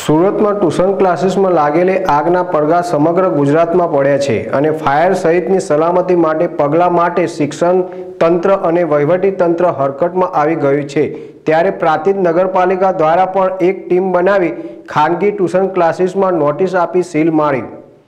સુરતમાં ટ્યુશન ક્લાસીસમાં લાગેલી આગના પડઘા સમગ્ર ગુજરાતમાં પડ્યા છે અને ફાયર સહિતની સલામતી માટે પગલાં માટે શિક્ષણ તંત્ર અને વહીવટી તંત્ર હરકતમાં આવી ગયું છે। ત્યારે પ્રાંતિજ નગરપાલિકા દ્વારા પણ એક ટીમ બનાવી ખાનગી ટ્યુશન ક્લાસીસમાં નોટિસ આપી સીલ મારી।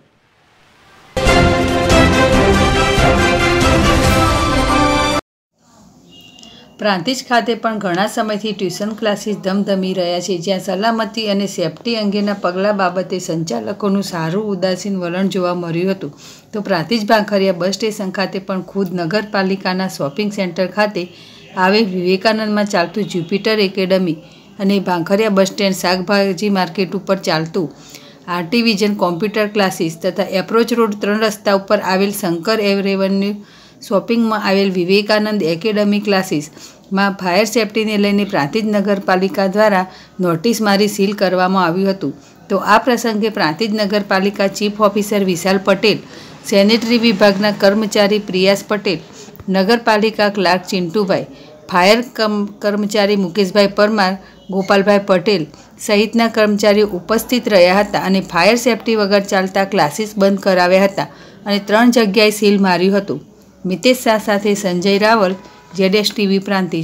પ્રાંતિજ ખાતે પણ ઘણા સમયથી ટ્યુશન ક્લાસીસ ધમધમી રહ્યા છે, જ્યાં સલામતી અને સેફટી અંગેના પગલાં બાબતે સંચાલકોનું સારું ઉદાસીન વલણ જોવા મળ્યું હતું। તો પ્રાંતિજ ભાંખરિયા બસ સ્ટેશન ખાતે પણ ખુદ નગરપાલિકાના શોપિંગ સેન્ટર ખાતે આવેલ વિવેકાનંદમાં ચાલતું જ્યુપિટર એકેડમી અને ભાંખરિયા બસ સ્ટેન્ડ શાકભાજી માર્કેટ ઉપર ચાલતું આરટી વિઝન કોમ્પ્યુટર ક્લાસીસ તથા એપ્રોચ રોડ 3 રસ્તા ઉપર આવેલ શંકર એવરેન્યુ શોપિંગમાં આવેલ વિવેકાનંદ એકેડમી ક્લાસીસમાં ફાયર સેફટીને લઈને પ્રાંતિજ નગરપાલિકા દ્વારા નોટિસ મારી સીલ કરવામાં આવ્યું હતું। તો આ પ્રસંગે પ્રાંતિજ નગરપાલિકા chief officer Vishal Patel, sanitary વિભાગના કર્મચારી પ્રિયાસ પટેલ, નગરપાલિકા ક્લાર્ક ચિંટુભાઈ, ફાયર કર્મચારી મુકેશભાઈ પરમાર, ગોપાલભાઈ પટેલ સહિતના કર્મચારીઓ ઉપસ્થિત રહ્યા હતા અને ફાયર સેફટી વગર ચાલતા ક્લાસીસ બંધ કરાવ્યા હતા અને 3 જગ્યાએ સીલ માર્યું હતું। મિતેશ શાહ સાથે Sanjay Raval, ZS TV Prantij.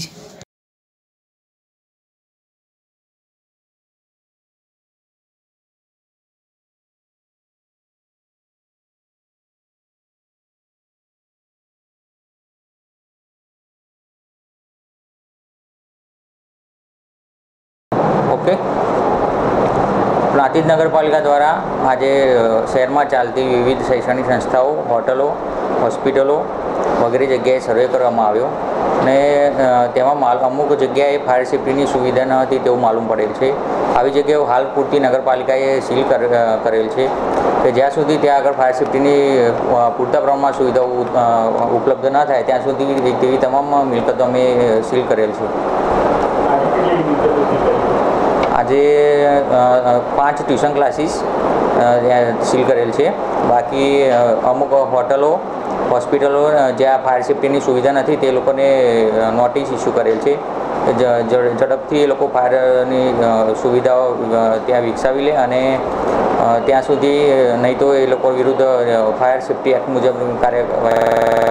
Okay, Prantij નગરપાલિકા દ્વારા આજે શહેરમાં ચાલતી વિવિધ શૈક્ષણિક સંસ્થાઓ, હોટલો, હોસ્પિટલો વગેરે જગ્યાએ સર્વે કરવામાં આવ્યો અને તેમાં અમુક જગ્યાએ ફાયર સેફ્ટીની સુવિધા ન હતી તેવું માલુમ પડેલ છે। આવી જગ્યાઓ હાલ પૂરતી નગરપાલિકાએ સીલ કરેલ છે કે જ્યાં સુધી ત્યાં આગળ ફાયર સેફ્ટીની પૂરતા પ્રમાણમાં સુવિધાઓ ઉપલબ્ધ ન થાય ત્યાં સુધી તેવી તમામ મિલકતો અમે સીલ કરેલ છે। આજે 5 ટ્યુશન ક્લાસીસ સીલ કરેલ છે। બાકી અમુક હોટલો, હોસ્પિટલો જ્યાં ફાયર સેફ્ટીની સુવિધા નથી તે લોકોને નોટિસ ઇસ્યુ કરેલ છે। ઝડપથી એ લોકો ફાયરની સુવિધાઓ ત્યાં વિકસાવી લે અને ત્યાં સુધી નહીં તો એ લોકો વિરુદ્ધ ફાયર સેફ્ટી એક્ટ મુજબ કાર્ય